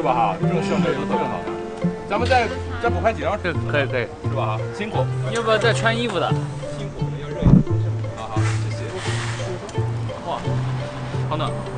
吧哈？这种效果特别好。咱们再补拍几张， 可以， 是吧哈？辛苦。 要不要再穿衣服的？ 辛苦，要热一点。好好，谢谢。 哇，好冷。